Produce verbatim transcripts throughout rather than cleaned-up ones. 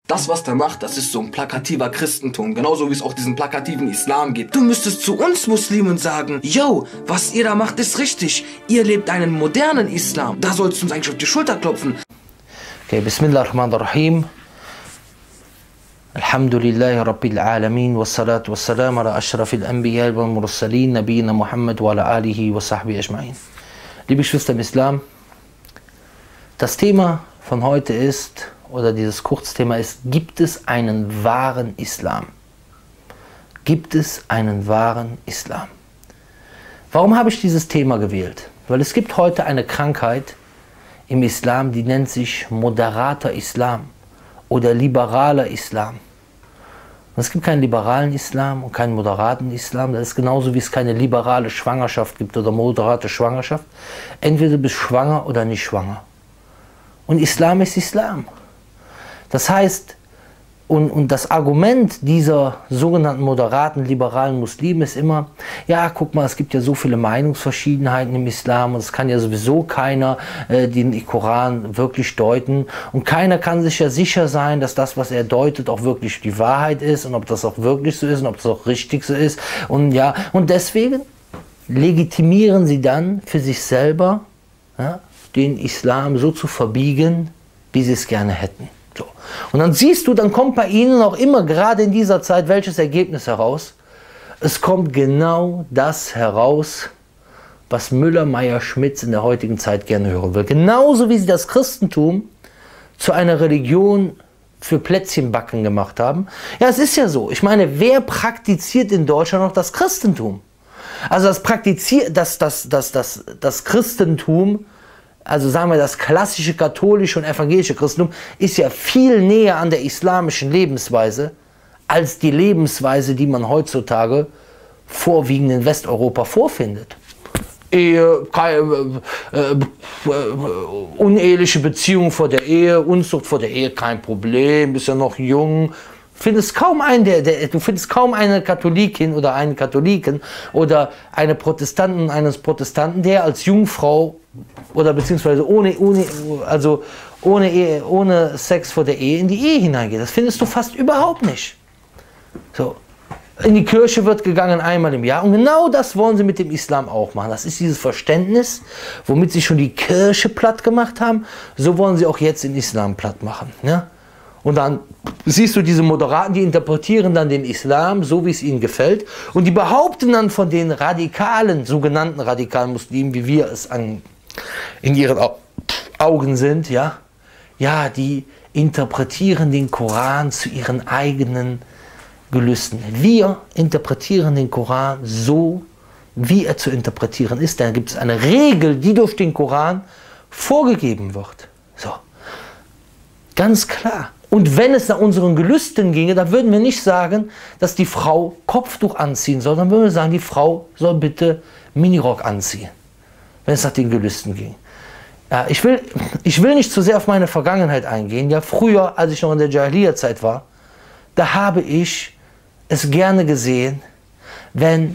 Das, was der macht, das ist so ein plakativer Christentum, genauso wie es auch diesen plakativen Islam gibt. Du müsstest zu uns Muslimen sagen, yo, was ihr da macht, ist richtig. Ihr lebt einen modernen Islam. Da sollst du uns eigentlich auf die Schulter klopfen. Okay, Bismillahirrahmanirrahim. Alhamdulillahi Rabbil Alamin, wassalatu wassalam ala ashrafil anbiya wal mursalin, nabiyina Muhammad wa ala alihi wa sahbihi ajma'in. Liebe Geschwister im Islam, das Thema von heute ist, oder dieses Kurzthema ist, gibt es einen wahren Islam? Gibt es einen wahren Islam? Warum habe ich dieses Thema gewählt? Weil es gibt heute eine Krankheit im Islam, die nennt sich moderater Islam oder liberaler Islam. Und es gibt keinen liberalen Islam und keinen moderaten Islam. Das ist genauso, wie es keine liberale Schwangerschaft gibt oder moderate Schwangerschaft. Entweder du bist schwanger oder nicht schwanger. Und Islam ist Islam. Das heißt, und, und das Argument dieser sogenannten moderaten, liberalen Muslime ist immer, ja, guck mal, es gibt ja so viele Meinungsverschiedenheiten im Islam und es kann ja sowieso keiner äh, den Koran wirklich deuten und keiner kann sich ja sicher sein, dass das, was er deutet, auch wirklich die Wahrheit ist und ob das auch wirklich so ist und ob das auch richtig so ist. Und ja, und deswegen legitimieren sie dann für sich selber, ja, den Islam so zu verbiegen, wie sie es gerne hätten. So. Und dann siehst du, dann kommt bei ihnen auch immer, gerade in dieser Zeit, welches Ergebnis heraus? Es kommt genau das heraus, was Müller, Meyer, Schmitz in der heutigen Zeit gerne hören will. Genauso wie sie das Christentum zu einer Religion für Plätzchenbacken gemacht haben. Ja, es ist ja so. Ich meine, wer praktiziert in Deutschland noch das Christentum? Also das Praktiziert, das, das, das, das, das Christentum, also sagen wir, das klassische katholische und evangelische Christentum ist ja viel näher an der islamischen Lebensweise als die Lebensweise, die man heutzutage vorwiegend in Westeuropa vorfindet. Ehe, keine, äh, äh, uneheliche Beziehung vor der Ehe, Unzucht vor der Ehe, kein Problem, bist ja noch jung. Findest kaum einen, der, der, du findest kaum eine Katholikin oder einen Katholiken oder eine Protestantin eines Protestanten, der als Jungfrau oder beziehungsweise ohne, ohne, also ohne, Ehe, ohne Sex vor der Ehe in die Ehe hineingeht. Das findest du fast überhaupt nicht. So. In die Kirche wird gegangen einmal im Jahr und genau das wollen sie mit dem Islam auch machen. Das ist dieses Verständnis, womit sie schon die Kirche platt gemacht haben, so wollen sie auch jetzt den Islam platt machen. Ja? Und dann siehst du diese Moderaten, die interpretieren dann den Islam so, wie es ihnen gefällt. Und die behaupten dann von den radikalen, sogenannten radikalen Muslimen, wie wir es an, in ihren Augen sind, ja, ja, die interpretieren den Koran zu ihren eigenen Gelüsten. Wir interpretieren den Koran so, wie er zu interpretieren ist. Da gibt es eine Regel, die durch den Koran vorgegeben wird. So. Ganz klar. Und wenn es nach unseren Gelüsten ginge, dann würden wir nicht sagen, dass die Frau Kopftuch anziehen soll, dann würden wir sagen, die Frau soll bitte Minirock anziehen, wenn es nach den Gelüsten ging. Ja, ich will, ich will nicht zu sehr auf meine Vergangenheit eingehen. Ja, früher, als ich noch in der Jahiliya-Zeit war, da habe ich es gerne gesehen, wenn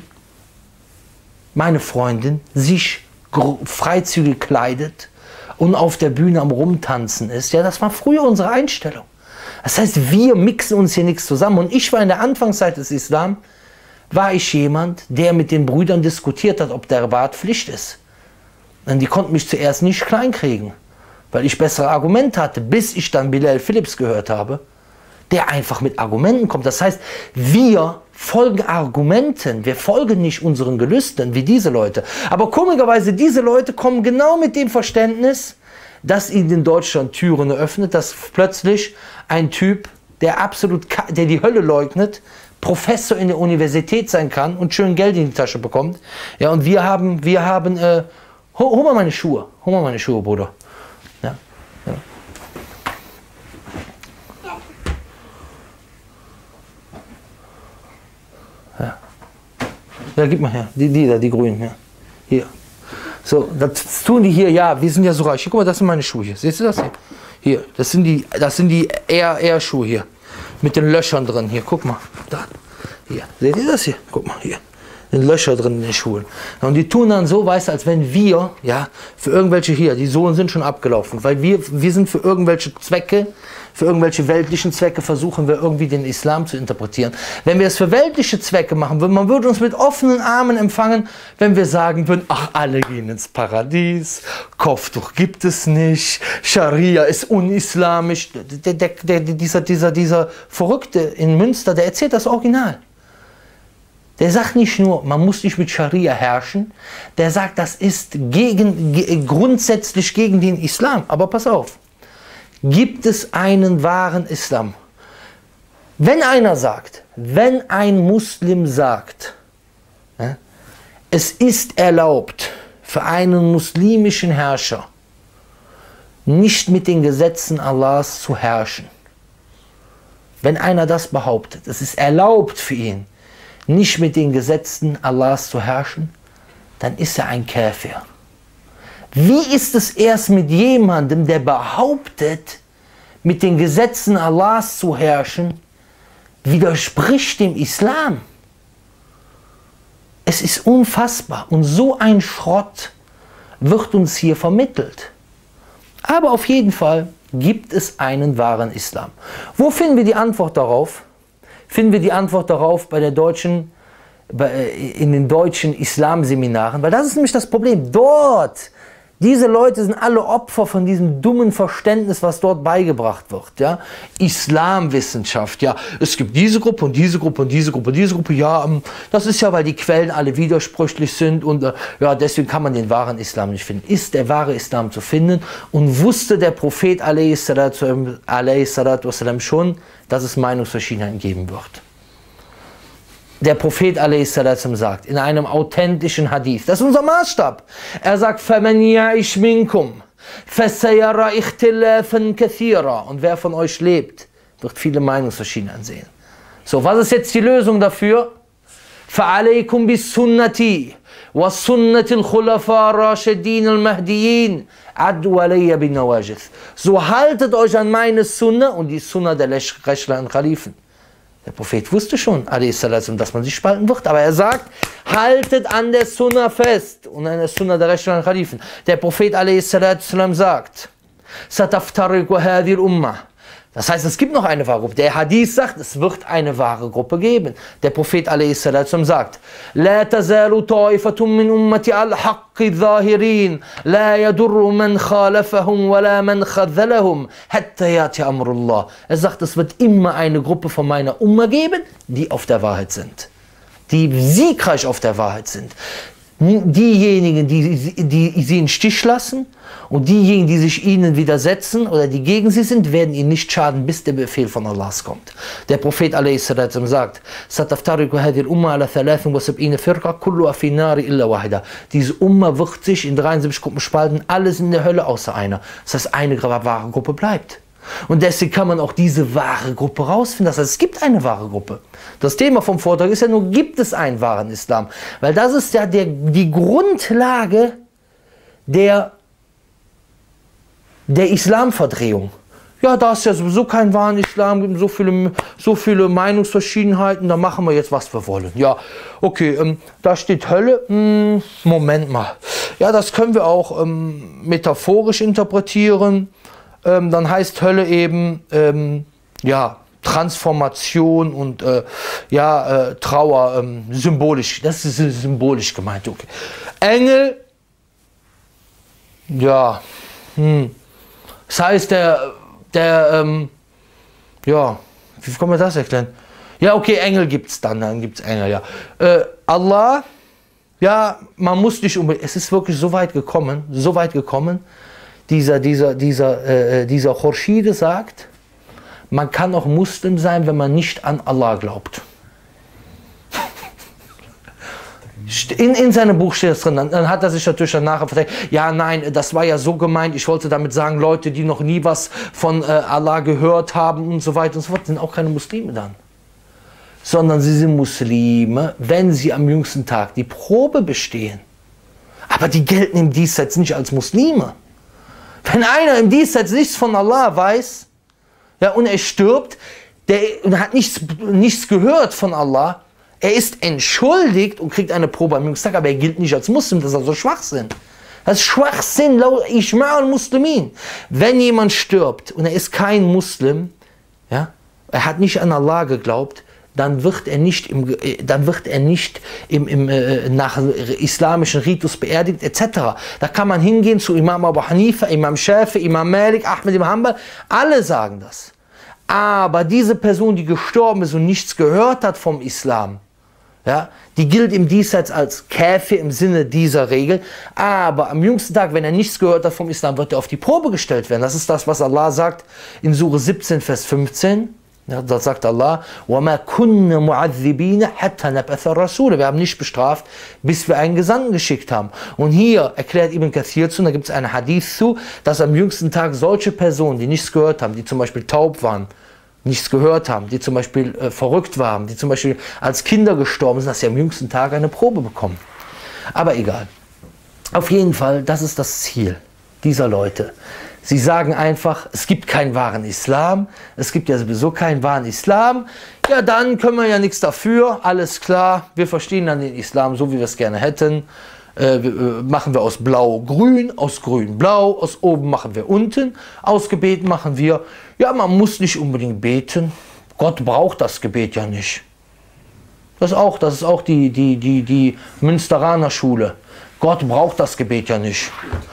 meine Freundin sich freizügig kleidet und auf der Bühne am Rumtanzen ist. Ja, das war früher unsere Einstellung. Das heißt, wir mixen uns hier nichts zusammen. Und ich war in der Anfangszeit des Islam, war ich jemand, der mit den Brüdern diskutiert hat, ob der Bart Pflicht ist. Und die konnten mich zuerst nicht kleinkriegen, weil ich bessere Argumente hatte, bis ich dann Bilal Philips gehört habe, der einfach mit Argumenten kommt. Das heißt, wir folgen Argumenten, wir folgen nicht unseren Gelüsten, wie diese Leute. Aber komischerweise, diese Leute kommen genau mit dem Verständnis, dass ihnen in Deutschland Türen eröffnet, dass plötzlich ein Typ, der absolut, der die Hölle leugnet, Professor in der Universität sein kann und schön Geld in die Tasche bekommt. Ja, und wir haben, wir haben, äh, hol, hol mal meine Schuhe, hol mal meine Schuhe, Bruder. Ja, ja. Ja. Ja, gib mal her, die, die da, die grünen, ja. Hier. So, das tun die hier, ja, wir sind ja so reich. Hier, guck mal, das sind meine Schuhe hier. Siehst du das hier? Hier, das sind die, das sind die Air-Air-Schuhe hier. Mit den Löchern drin. Hier, guck mal. Da. Hier. Seht ihr das hier? Guck mal, hier. Den Löcher drin in den Schuhen. Und die tun dann so, weißt du, als wenn wir, ja, für irgendwelche hier, die Sohlen sind schon abgelaufen, weil wir, wir sind für irgendwelche Zwecke, für irgendwelche weltlichen Zwecke versuchen wir irgendwie den Islam zu interpretieren. Wenn wir es für weltliche Zwecke machen würden, man würde uns mit offenen Armen empfangen, wenn wir sagen würden, ach, alle gehen ins Paradies, Kopftuch gibt es nicht, Scharia ist unislamisch. Der, der, der, dieser, dieser, dieser Verrückte in Münster, der erzählt das Original. Der sagt nicht nur, man muss nicht mit Scharia herrschen, der sagt, das ist gegen, ge, grundsätzlich gegen den Islam. Aber pass auf, gibt es einen wahren Islam? Wenn einer sagt, wenn ein Muslim sagt, ja, es ist erlaubt für einen muslimischen Herrscher, nicht mit den Gesetzen Allahs zu herrschen. Wenn einer das behauptet, es ist erlaubt für ihn, nicht mit den Gesetzen Allahs zu herrschen, dann ist er ein Käfer. Wie ist es erst mit jemandem, der behauptet, mit den Gesetzen Allahs zu herrschen, widerspricht dem Islam? Es ist unfassbar und so ein Schrott wird uns hier vermittelt. Aber auf jeden Fall gibt es einen wahren Islam. Wo finden wir die Antwort darauf? Finden wir die Antwort darauf bei der deutschen, bei, in den deutschen Islamseminaren? Weil das ist nämlich das Problem. Dort, diese Leute sind alle Opfer von diesem dummen Verständnis, was dort beigebracht wird. Ja? Islamwissenschaft, ja, es gibt diese Gruppe und diese Gruppe und diese Gruppe und diese Gruppe. Ja, das ist ja, weil die Quellen alle widersprüchlich sind und ja, deswegen kann man den wahren Islam nicht finden. Ist der wahre Islam zu finden und wusste der Prophet alaihissalatu wassalam schon, dass es Meinungsverschiedenheiten geben wird. Der Prophet alaihissalam sagt in einem authentischen Hadith, das ist unser Maßstab, er sagt, فَمَنْ يَعِشْ مِنْكُمْ فَسَيَرَى اِخْتِلَافًا كَثِيرًا. Und wer von euch lebt, wird viele Meinungsverschiedenheiten sehen. So, was ist jetzt die Lösung dafür? فَعَلَيْكُمْ بِالسُّنَّةِ وَالسُّنَّةِ الْخُلَفَاءِ الرَّاشِدِينَ الْمَهْدِيِّينَ عَدُّوا عَلَيَّ بِالنَّوَاجِذِ. So haltet euch an meine Sunna und die Sunna der Rechtler und Khalifen. Der Prophet wusste schon, dass man sich spalten wird, aber er sagt, haltet an der Sunna fest und an der Sunna der Rechtler und Khalifen. Der Prophet sagt, Sataftariqu hadhihi al-Ummah. Das heißt, es gibt noch eine wahre Gruppe. Der Hadith sagt, es wird eine wahre Gruppe geben. Der Prophet alaihissalam sagt, La tazalu ta'ifatun min ummati al-haqqi zahirin, la yadurru man khalafahum wa la man khadhalahum, hatta yati amrullah. Er sagt, es wird immer eine Gruppe von meiner Umma geben, die auf der Wahrheit sind. Die siegreich auf der Wahrheit sind. Diejenigen, die, die sie in Stich lassen und diejenigen, die sich ihnen widersetzen oder die gegen sie sind, werden ihnen nicht schaden, bis der Befehl von Allah kommt. Der Prophet alaihissalam sagt, diese Umma wird sich in dreiundsiebzig Gruppen spalten, alles in der Hölle außer einer. Das heißt, eine wahre Gruppe bleibt. Und deswegen kann man auch diese wahre Gruppe rausfinden. Das heißt, es gibt eine wahre Gruppe. Das Thema vom Vortrag ist ja nur, gibt es einen wahren Islam? Weil das ist ja der, die Grundlage der, der Islamverdrehung. Ja, da es ja sowieso keinen wahren Islam gibt, so viele, so viele Meinungsverschiedenheiten, da machen wir jetzt, was wir wollen. Ja, okay, ähm, da steht Hölle. Hm, Moment mal. Ja, das können wir auch ähm, metaphorisch interpretieren. Ähm, dann heißt Hölle eben, ähm, ja, Transformation und äh, ja, äh, Trauer, ähm, symbolisch, das ist symbolisch gemeint, okay. Engel, ja, hm. Das heißt, der, der, ähm, ja, wie kann man das erklären? Ja, okay, Engel gibt es dann, dann gibt es Engel, ja. Äh, Allah, ja, man muss nicht unbedingt, es ist wirklich so weit gekommen, so weit gekommen, Dieser, dieser, dieser, äh, dieser Khurshid sagt, man kann auch Muslim sein, wenn man nicht an Allah glaubt. In, in seinem Buch steht es drin, dann, dann hat er sich natürlich danach verteidigt, ja nein, das war ja so gemeint, ich wollte damit sagen, Leute, die noch nie was von äh, Allah gehört haben und so weiter und so fort, sind auch keine Muslime dann. Sondern sie sind Muslime, wenn sie am jüngsten Tag die Probe bestehen. Aber die gelten im Diesseits nicht als Muslime. Wenn einer im Diesseits nichts von Allah weiß, ja, und er stirbt, der hat nichts, nichts gehört von Allah, er ist entschuldigt und kriegt eine Probe am jüngsten Tag, aber er gilt nicht als Muslim, das ist also Schwachsinn. Das ist Schwachsinn, Ijma' al-Muslimin. Wenn jemand stirbt und er ist kein Muslim, ja, er hat nicht an Allah geglaubt, dann wird er nicht, im, dann wird er nicht im, im, äh, nach islamischen Ritus beerdigt, et cetera. Da kann man hingehen zu Imam Abu Hanifa, Imam Shafi, Imam Malik, Ahmed ibn Hanbal, alle sagen das. Aber diese Person, die gestorben ist und nichts gehört hat vom Islam, ja, die gilt im Diesseits als Käfer im Sinne dieser Regel, aber am jüngsten Tag, wenn er nichts gehört hat vom Islam, wird er auf die Probe gestellt werden. Das ist das, was Allah sagt in Sure siebzehn, Vers fünfzehn. Ja, da sagt Allah, وَمَا كُنَّ مُعَذِّبِينَ حَتَّى نَبْعَثَ الرَّسُولَ. Wir haben nicht bestraft, bis wir einen Gesandten geschickt haben. Und hier erklärt Ibn Kathir zu, da gibt es einen Hadith zu, dass am jüngsten Tag solche Personen, die nichts gehört haben, die zum Beispiel taub waren, nichts gehört haben, die zum Beispiel äh, verrückt waren, die zum Beispiel als Kinder gestorben sind, dass sie am jüngsten Tag eine Probe bekommen. Aber egal. Auf jeden Fall, das ist das Ziel dieser Leute. Sie sagen einfach, es gibt keinen wahren Islam, es gibt ja sowieso keinen wahren Islam, ja dann können wir ja nichts dafür, alles klar, wir verstehen dann den Islam so, wie wir es gerne hätten, äh, wir, äh, machen wir aus Blau Grün, aus Grün Blau, aus oben machen wir unten, aus Gebet machen wir, ja man muss nicht unbedingt beten, Gott braucht das Gebet ja nicht. Das ist auch, das ist auch die, die, die, die Münsteraner Schule. Gott braucht das Gebet ja nicht.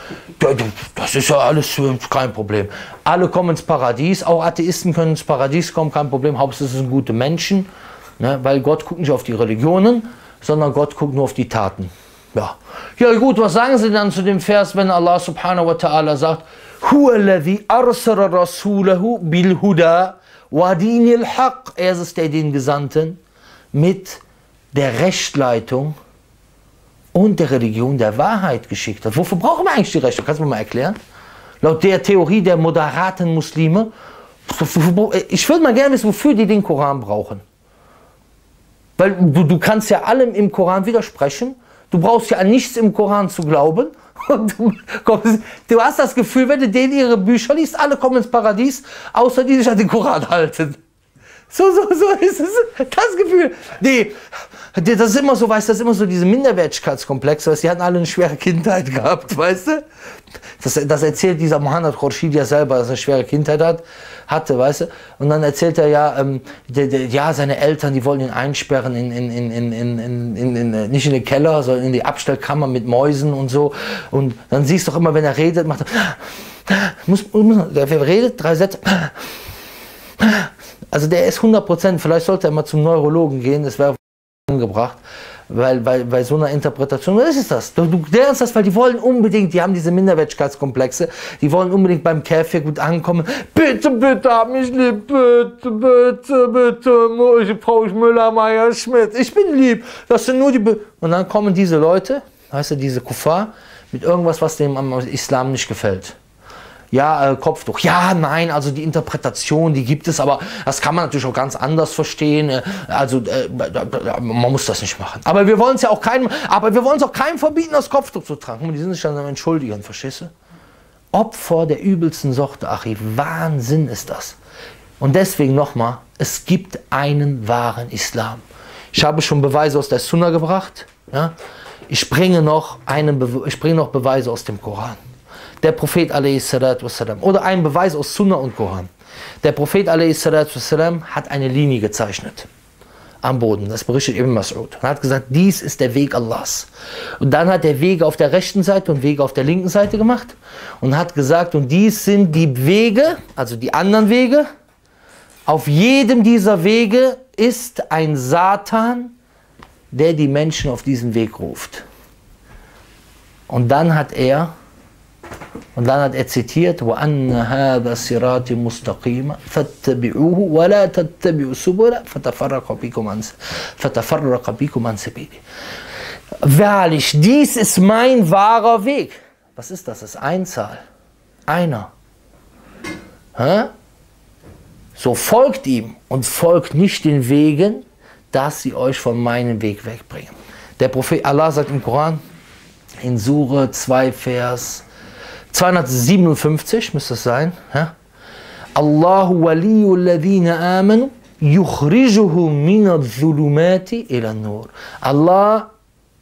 Das ist ja alles kein Problem. Alle kommen ins Paradies, auch Atheisten können ins Paradies kommen, kein Problem. Hauptsache es sind gute Menschen, ne? Weil Gott guckt nicht auf die Religionen, sondern Gott guckt nur auf die Taten. Ja. Ja gut, was sagen Sie dann zu dem Vers, wenn Allah subhanahu wa ta'ala sagt, Huwa alladhi arsala rasulahu bil huda wa dinil haq. Er ist der den Gesandten mit der Rechtleitung und der Religion der Wahrheit geschickt hat. Wofür brauchen wir eigentlich die Rechte? Kannst du mir mal erklären? Laut der Theorie der moderaten Muslime, ich würde mal gerne wissen, wofür die den Koran brauchen. Weil du, du kannst ja allem im Koran widersprechen, du brauchst ja an nichts im Koran zu glauben. Und du, kommst, du hast das Gefühl, wenn du denen ihre Bücher liest, alle kommen ins Paradies, außer die sich an den Koran halten. So, so, so ist es, das Gefühl. Nee, das ist immer so, weißt du, das ist immer so diese Minderwertigkeitskomplex, weißt du, die hatten alle eine schwere Kindheit gehabt, weißt du. Das, das erzählt dieser Mohammed Khurshid ja selber, dass er eine schwere Kindheit hat, hatte, weißt du. Und dann erzählt er ja, ähm, der, der, ja, seine Eltern, die wollen ihn einsperren, in, in, in, in, in, in, in, nicht in den Keller, sondern in die Abstellkammer mit Mäusen und so. Und dann siehst du doch immer, wenn er redet, macht er, muss, muss, der redet, drei Sätze. Also der ist hundert Prozent, vielleicht sollte er mal zum Neurologen gehen, das wäre angebracht, weil, weil bei so einer Interpretation, was ist das? Du, du lernst das, weil die wollen unbedingt, die haben diese Minderwertigkeitskomplexe, die wollen unbedingt beim Käfer gut ankommen. Bitte, bitte, hab mich lieb, bitte, bitte, bitte, ich brauche Müller, Meier, Schmidt, ich bin lieb, das sind nur die... Be Und dann kommen diese Leute, weißt du, diese Kuffar, mit irgendwas, was dem am Islam nicht gefällt. Ja, äh, Kopftuch. Ja, nein, also die Interpretation, die gibt es, aber das kann man natürlich auch ganz anders verstehen. Äh, also äh, man muss das nicht machen. Aber wir wollen es ja auch keinem, aber wir wollen es auch keinem verbieten, das Kopftuch zu tragen. Und die sind sich dann am Entschuldigen, verstehst du? Opfer der übelsten Sorte, Achi. Wahnsinn ist das. Und deswegen nochmal, es gibt einen wahren Islam. Ich habe schon Beweise aus der Sunna gebracht. Ja? Ich bringe noch einen Be ich bringe noch Beweise aus dem Koran. Der Prophet a.s. oder ein Beweis aus Sunna und Koran. Der Prophet a.s. hat eine Linie gezeichnet am Boden. Das berichtet Ibn Mas'ud. Er hat gesagt, dies ist der Weg Allahs. Und dann hat er Wege auf der rechten Seite und Wege auf der linken Seite gemacht und hat gesagt, und dies sind die Wege, also die anderen Wege. Auf jedem dieser Wege ist ein Satan, der die Menschen auf diesen Weg ruft. Und dann hat er Und dann hat er zitiert, وَأَنَّ هَذَا صِرَاطِ مُسْتَقِيمًا فَاتَّبِعُوهُ وَلَا تَتَّبِعُوا السُّبُلَ فَتَفَرَّقَ بِكُمْ عَنْ سَبِيلِهِ. Wahrlich, dies ist mein wahrer Weg. Was ist das? Das ist Einzahl. Einer. Hä? So folgt ihm und folgt nicht den Wegen, dass sie euch von meinem Weg wegbringen. Der Prophet Allah sagt im Koran, in Sure zwei, Vers zweihundertsiebenundfünfzig müsste es sein. Ja? Allahu waliyyu alladhina amanu yukhrijuhum min adh-dhulumati ila an-nur. Allah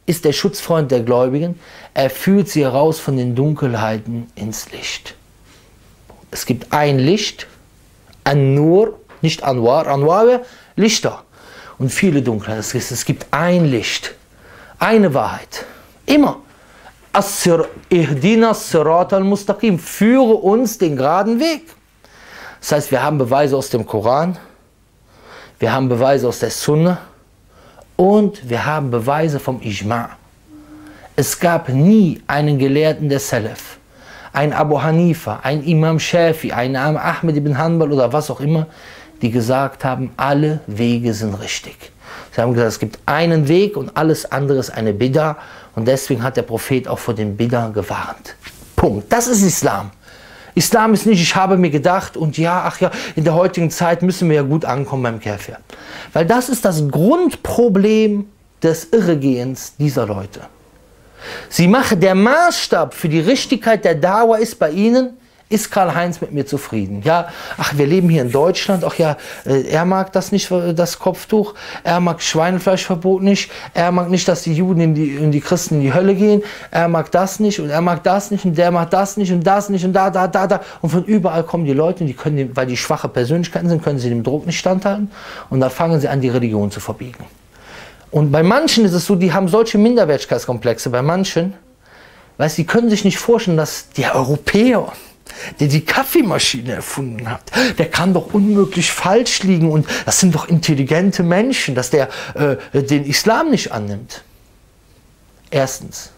ist der Schutzfreund der Gläubigen. Er führt sie heraus von den Dunkelheiten ins Licht. Es gibt ein Licht, An-Nur, nicht Anwar, Anwar, Lichter und viele Dunkelheiten. Das heißt, es gibt ein Licht, eine Wahrheit, immer. Ihdina as-Sirat al-Mustaqim, führe uns den geraden Weg. Das heißt, wir haben Beweise aus dem Koran, wir haben Beweise aus der Sunna und wir haben Beweise vom Ijma'. Es gab nie einen Gelehrten der Salaf, ein Abu Hanifa, ein Imam Shafi, ein Imam Ahmed ibn Hanbal oder was auch immer, die gesagt haben, alle Wege sind richtig. Sie haben gesagt, es gibt einen Weg und alles andere ist eine Bid'a und deswegen hat der Prophet auch vor den Bid'a gewarnt. Punkt. Das ist Islam. Islam ist nicht, ich habe mir gedacht und ja, ach ja, in der heutigen Zeit müssen wir ja gut ankommen beim Kafir. Weil das ist das Grundproblem des Irregehens dieser Leute. Sie machen, der Maßstab für die Richtigkeit der Dawa ist bei ihnen, ist Karl-Heinz mit mir zufrieden? Ja, ach, wir leben hier in Deutschland, ach ja, er mag das nicht, das Kopftuch, er mag Schweinefleischverbot nicht, er mag nicht, dass die Juden in die, in die Christen in die Hölle gehen, er mag das nicht und er mag das nicht und der mag das nicht und das nicht und da, da, da, da. Und von überall kommen die Leute und die können, weil die schwache Persönlichkeiten sind, können sie dem Druck nicht standhalten und da fangen sie an, die Religion zu verbiegen. Und bei manchen ist es so, die haben solche Minderwertigkeitskomplexe, bei manchen, weißt, die können sich nicht vorstellen, dass der Europäer, der die Kaffeemaschine erfunden hat, der kann doch unmöglich falsch liegen und das sind doch intelligente Menschen, dass der äh, den Islam nicht annimmt. Erstens,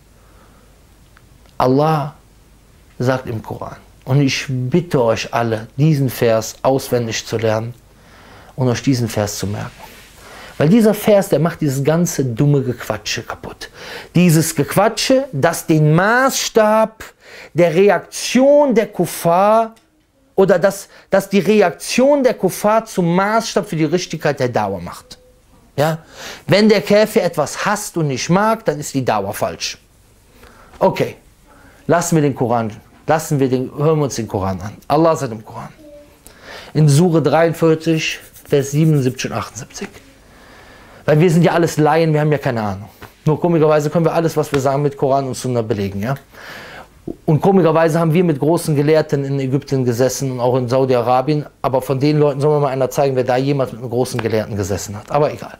Allah sagt im Koran, und ich bitte euch alle, diesen Vers auswendig zu lernen und euch diesen Vers zu merken. Weil dieser Vers, der macht dieses ganze dumme Gequatsche kaputt. Dieses Gequatsche, das den Maßstab der Reaktion der Kuffar oder dass, dass die Reaktion der Kuffar zum Maßstab für die Richtigkeit der Dauer macht. Ja? Wenn der Käfer etwas hasst und nicht mag, dann ist die Dauer falsch. Okay, lassen wir den Koran, lassen wir den, hören wir uns den Koran an. Allah sagt im Koran, in Sure dreiundvierzig, Vers siebenundsiebzig und achtundsiebzig. Weil wir sind ja alles Laien, wir haben ja keine Ahnung. Nur komischerweise können wir alles, was wir sagen, mit Koran und Sunna belegen. Ja? Und komischerweise haben wir mit großen Gelehrten in Ägypten gesessen und auch in Saudi-Arabien. Aber von den Leuten soll mir mal einer zeigen, wer da jemals mit einem großen Gelehrten gesessen hat. Aber egal.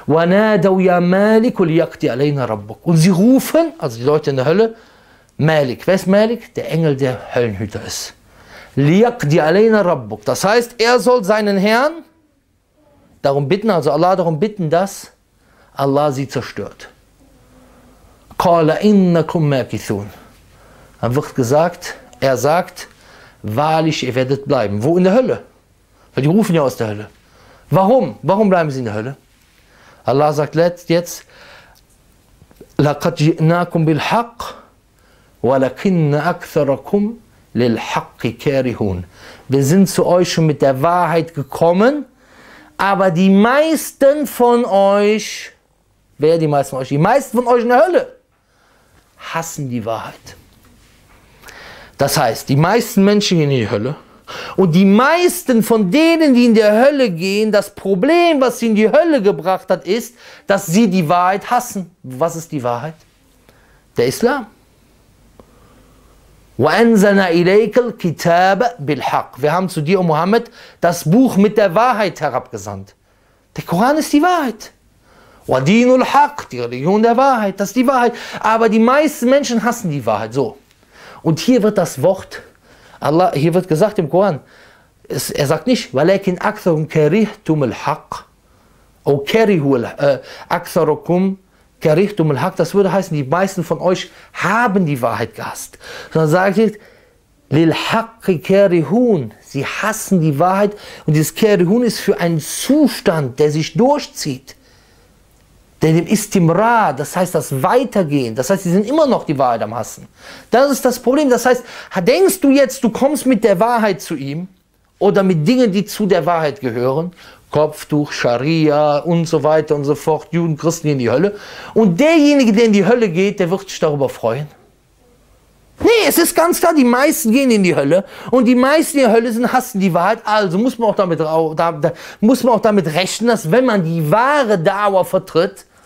Und sie rufen, also die Leute in der Hölle, Malik. Wer ist Malik? Der Engel, der Höllenhüter ist. Das heißt, er soll seinen Herrn darum bitten, also Allah darum bitten, dass Allah sie zerstört. Dann wird gesagt, er sagt, wahrlich, ihr werdet bleiben. Wo? In der Hölle. Weil die rufen ja aus der Hölle. Warum? Warum bleiben sie in der Hölle? Allah sagt jetzt, لَقَدْ جِئْنَاكُمْ بِالْحَقِّ وَلَكِنَّ أَكْثَرَكُمْ لِلْحَقِّ كَارِهُونَ. Wir sind zu euch schon mit der Wahrheit gekommen, aber die meisten von euch, wer die meisten von euch? Die meisten von euch in der Hölle hassen die Wahrheit. Das heißt, die meisten Menschen gehen in die Hölle und die meisten von denen, die in der Hölle gehen, das Problem, was sie in die Hölle gebracht hat, ist, dass sie die Wahrheit hassen. Was ist die Wahrheit? Der Islam. وَأَنزَلْنَا إِلَيْكَ الْكِتَابَ بِالْحَقِّ. Wir haben zu dir, O Mohammed, das Buch mit der Wahrheit herabgesandt. Der Koran ist die Wahrheit. وَدِينُ الْحَقِّ, die Religion der Wahrheit, das ist die Wahrheit. Aber die meisten Menschen hassen die Wahrheit. So. Und hier wird das Wort, Allah, hier wird gesagt im Koran, es, er sagt nicht, وَلَكِنْ أَكْثَرُمْ كَرِهْتُمُ الْحَقِّ أو كَرِهُوا أَكْثَرُكُمْ Karihtum al-Haq, das würde heißen, die meisten von euch haben die Wahrheit gehasst. Sondern sagt ihr, lil haqqi karihun, sie hassen die Wahrheit und dieses Karihun ist für einen Zustand, der sich durchzieht. Der dem Istimrar, das heißt das Weitergehen, das heißt, sie sind immer noch die Wahrheit am Hassen. Das ist das Problem, das heißt, denkst du jetzt, du kommst mit der Wahrheit zu ihm oder mit Dingen, die zu der Wahrheit gehören, Kopftuch, Scharia und so weiter und so fort, Juden, Christen in die Hölle. Und derjenige, der in die Hölle geht, der wird sich darüber freuen. Nee, es ist ganz klar, die meisten gehen in die Hölle und die meisten in der Hölle sind, hassen die Wahrheit. Also muss man auch damit, da, da, muss man auch damit rechnen, dass wenn man die wahre Dauer vertritt,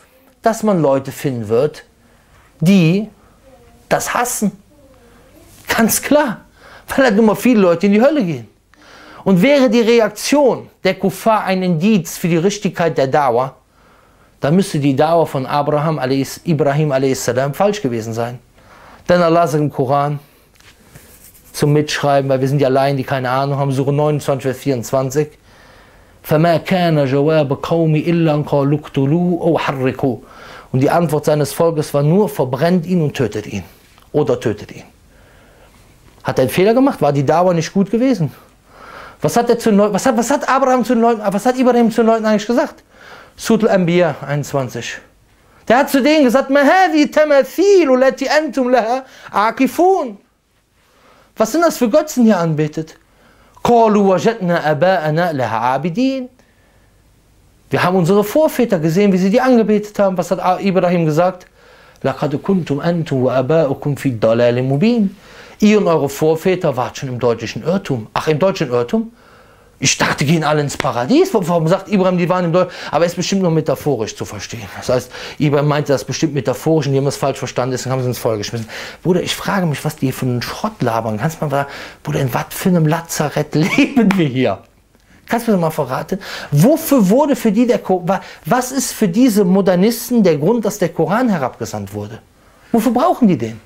dass man Leute finden wird, die das hassen. Ganz klar, weil halt immer viele Leute in die Hölle gehen. Und wäre die Reaktion der Kuffar ein Indiz für die Richtigkeit der Dauer, dann müsste die Dauer von Abraham, Ibrahim a s. falsch gewesen sein. Denn Allah sagt im Koran, zum Mitschreiben, weil wir sind ja Laien, die keine Ahnung haben, Sure neunundzwanzig, Vers vierundzwanzig, فَمَا كَانَ جَوَابَ قَوْمِ إِلَّا أَنْ قَالُوا اقْتُلُوهُ أَوْ حَرِّقُوهُ. Und die Antwort seines Volkes war nur, verbrennt ihn und tötet ihn. Oder tötet ihn. Hat er einen Fehler gemacht? War die Dauer nicht gut gewesen? Was hat, er zu den Leuten, was hat, was hat Abraham zu den Leuten, was hat Ibrahim zu den Leuten eigentlich gesagt? Surat al-Anbiya einundzwanzig. Der hat zu denen gesagt, مَا هَذِهِ تَمَاثِيلُ الَّتِي أَنْتُمْ لَهَا عَاكِفُونَ. Was sind das für Götzen, die ihr anbetet? قَالُوا وَجَدْنَا أَبَاءَنَا لَهَا عَابِدِينَ. Wir haben unsere Vorväter gesehen, wie sie die angebetet haben. Was hat Ibrahim gesagt? لَقَدْ كُنْتُمْ أَنْتُمْ وَأَبَاؤُكُمْ فِي ضَلَالٍ مُبِينٍ. Ihr und eure Vorväter wart schon im deutschen Irrtum. Ach, im deutschen Irrtum? Ich dachte, die gehen alle ins Paradies. Warum sagt Ibrahim, die waren im Deutschen? Aber es ist bestimmt nur metaphorisch zu verstehen. Das heißt, Ibrahim meinte das bestimmt metaphorisch und die haben es falsch verstanden, deswegen haben sie ins Feuer geschmissen. Bruder, ich frage mich, was die für einen Schrott labern. Kannst du mal sagen, Bruder, in was für einem Lazarett leben wir hier? Kannst du mir mal verraten? Wofür wurde für die der Koran, was ist für diese Modernisten der Grund, dass der Koran herabgesandt wurde? Wofür brauchen die den?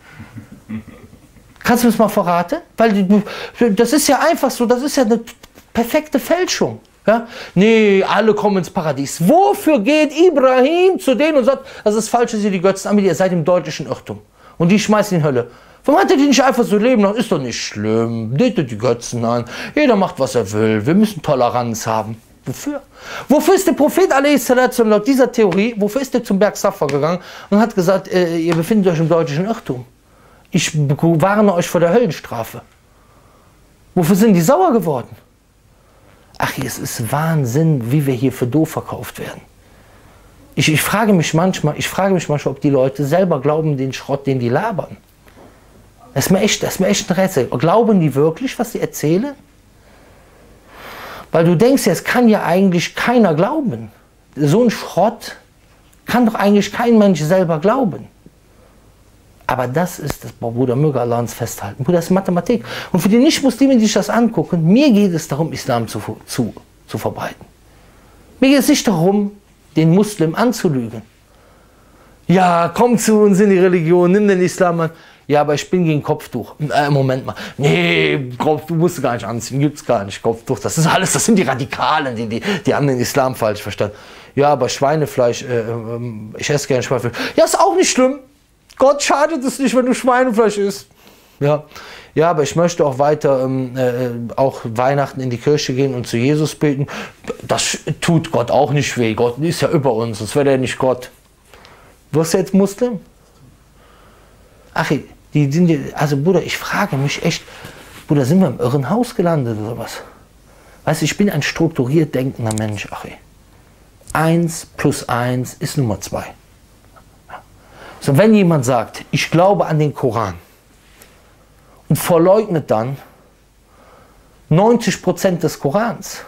Kannst du mir das mal verraten? Weil die, das ist ja einfach so, das ist ja eine perfekte Fälschung. Ja? Nee, alle kommen ins Paradies. Wofür geht Ibrahim zu denen und sagt, das ist falsch, dass ihr die Götzen anbetet, ihr seid im deutschen Irrtum. Und die schmeißen in die Hölle. Warum hat er die nicht einfach so leben lassen? Ist doch nicht schlimm. Betet die Götzen an. Jeder macht, was er will. Wir müssen Toleranz haben. Wofür? Wofür ist der Prophet a s. laut dieser Theorie, wofür ist er zum Berg Safa gegangen und hat gesagt, äh, ihr befindet euch im deutschen Irrtum. Ich warne euch vor der Höllenstrafe. Wofür sind die sauer geworden? Ach, es ist Wahnsinn, wie wir hier für doof verkauft werden. Ich, ich, frage mich manchmal, ich frage mich manchmal, ob die Leute selber glauben, den Schrott, den die labern. Das ist mir echt, das ist mir echt ein Rätsel. Glauben die wirklich, was sie erzählen? Weil du denkst ja, es kann ja eigentlich keiner glauben. So ein Schrott kann doch eigentlich kein Mensch selber glauben. Aber das ist das, Bruder, möge Allah uns festhalten. Bruder, das ist Mathematik. Und für die Nicht-Muslime, die sich das angucken, mir geht es darum, Islam zu, zu, zu verbreiten. Mir geht es nicht darum, den Muslim anzulügen. Ja, komm zu uns in die Religion, nimm den Islam an. Ja, aber ich bin gegen Kopftuch. Äh, Moment mal. Nee, Kopftuch musst du gar nicht anziehen, gibt's gar nicht. Kopftuch, das ist alles, das sind die Radikalen, die, die, die haben den Islam falsch verstanden. Ja, aber Schweinefleisch, äh, äh, ich esse gerne Schweinefleisch. Ja, ist auch nicht schlimm. Gott schadet es nicht, wenn du Schweinefleisch isst. Ja, ja, aber ich möchte auch weiter ähm, äh, auch Weihnachten in die Kirche gehen und zu Jesus beten. Das tut Gott auch nicht weh. Gott ist ja über uns, sonst wäre er nicht Gott. Wirst du jetzt Muslim? Ach, die sind, also Bruder, ich frage mich echt, Bruder, sind wir im Irrenhaus gelandet oder was? Weißt du, ich bin ein strukturiert denkender Mensch, ach. Eins plus eins ist Nummer zwei. So, wenn jemand sagt, ich glaube an den Koran und verleugnet dann neunzig Prozent des Korans,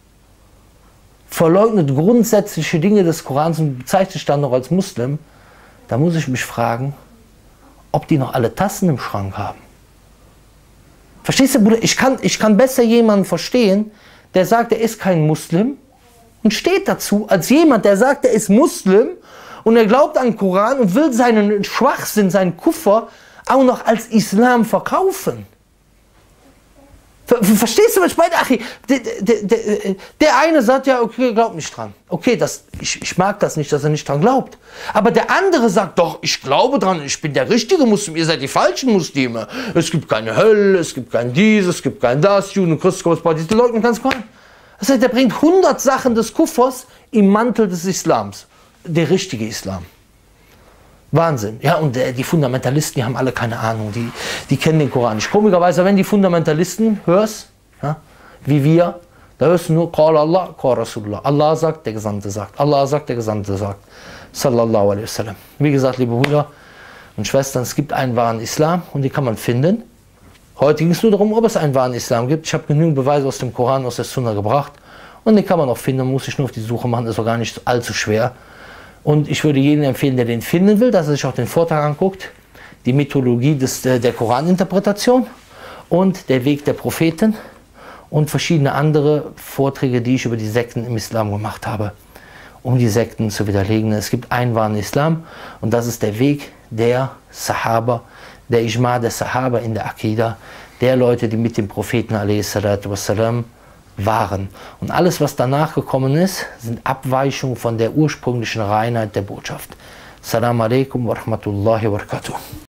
verleugnet grundsätzliche Dinge des Korans und bezeichnet sich dann noch als Muslim, da muss ich mich fragen, ob die noch alle Tassen im Schrank haben. Verstehst du, Bruder? Ich kann, ich kann besser jemanden verstehen, der sagt, er ist kein Muslim und steht dazu, als jemand, der sagt, er ist Muslim und er glaubt an den Koran und will seinen Schwachsinn, seinen Kuffer auch noch als Islam verkaufen. Verstehst du, was ich meine? Ach, der, der, der, der eine sagt ja, okay, glaubt nicht dran. Okay, das, ich, ich mag das nicht, dass er nicht dran glaubt. Aber der andere sagt doch, ich glaube dran, ich bin der richtige Muslim, ihr seid die falschen Muslime. Es gibt keine Hölle, es gibt kein dies, es gibt kein das, Juden und Christen, die leugnen ganz klar. Das heißt, der bringt hundert Sachen des Kuffers im Mantel des Islams. Der richtige Islam. Wahnsinn. Ja, und äh, die Fundamentalisten, die haben alle keine Ahnung, die, die kennen den Koran nicht. Komischerweise, wenn die Fundamentalisten hörst, ja, wie wir, da hörst du nur Qala Allah, Qala Rasulullah. Allah sagt, der Gesandte sagt. Allah sagt, der Gesandte sagt. Sallallahu alaihi wasallam. Wie gesagt, liebe Brüder und Schwestern, es gibt einen wahren Islam und den kann man finden. Heute ging es nur darum, ob es einen wahren Islam gibt. Ich habe genügend Beweise aus dem Koran, aus der Sunna gebracht und den kann man auch finden, muss ich nur auf die Suche machen, ist auch gar nicht allzu schwer. Und ich würde jedem empfehlen, der den finden will, dass er sich auch den Vortrag anguckt. Die Mythologie des, der Koraninterpretation und der Weg der Propheten und verschiedene andere Vorträge, die ich über die Sekten im Islam gemacht habe, um die Sekten zu widerlegen. Es gibt einen wahren Islam und das ist der Weg der Sahaba, der Ijma der Sahaba in der Akida, der Leute, die mit dem Propheten a s waren. Und alles, was danach gekommen ist, sind Abweichungen von der ursprünglichen Reinheit der Botschaft. Assalamu alaikum wa rahmatullahi wa barakatuh.